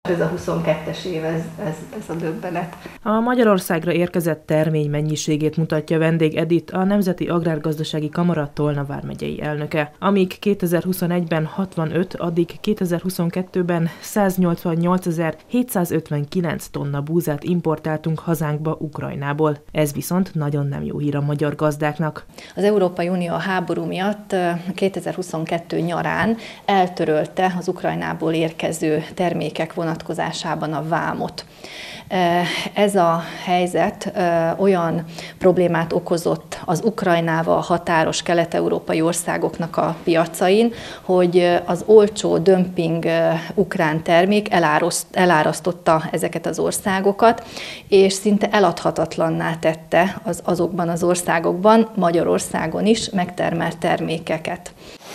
Ez a 22-es év, ez a döbbenet. A Magyarországra érkezett termény mennyiségét mutatja Vendég Edith, a Nemzeti Agrárgazdasági Kamara Tolna vármegyei elnöke. Amíg 2021-ben 65, addig 2022-ben 188.759 tonna búzát importáltunk hazánkba Ukrajnából. Ez viszont nagyon nem jó hír a magyar gazdáknak. Az Európai Unió a háború miatt 2022 nyarán eltörölte az Ukrajnából érkező termékek vonatkozásában a vámot. Ez a helyzet olyan problémát okozott az Ukrajnával határos kelet-európai országoknak a piacain, hogy az olcsó dömping ukrán termék elárasztotta ezeket az országokat, és szinte eladhatatlanná tette azokban az országokban, Magyarországon is megtermelt termékeket.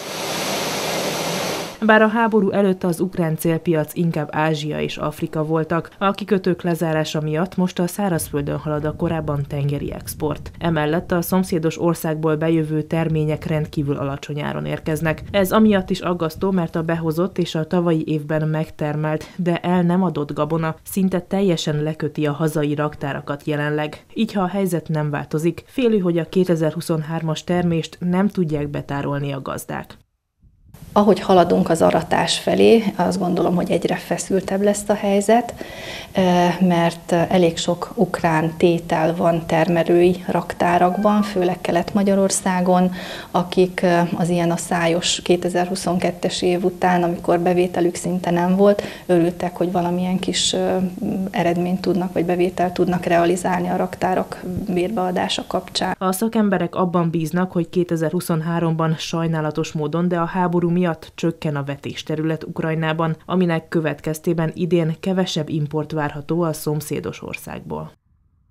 Bár a háború előtt az ukrán célpiac inkább Ázsia és Afrika voltak, a kikötők lezárása miatt most a szárazföldön halad a korábban tengeri export. Emellett a szomszédos országból bejövő termények rendkívül alacsony áron érkeznek. Ez amiatt is aggasztó, mert a behozott és a tavalyi évben megtermelt, de el nem adott gabona szinte teljesen leköti a hazai raktárakat jelenleg. Így, ha a helyzet nem változik, félő, hogy a 2023-as termést nem tudják betárolni a gazdák. Ahogy haladunk az aratás felé, azt gondolom, hogy egyre feszültebb lesz a helyzet, mert elég sok ukrán tétel van termelői raktárakban, főleg Kelet-Magyarországon, akik az ilyen a szájos 2022-es év után, amikor bevételük szinte nem volt, örültek, hogy valamilyen kis eredményt tudnak, vagy bevételt tudnak realizálni a raktárak bérbeadása kapcsán. A szakemberek abban bíznak, hogy 2023-ban sajnálatos módon, de a háború miatt csökken a vetésterület Ukrajnában, aminek következtében idén kevesebb import várható a szomszédos országból.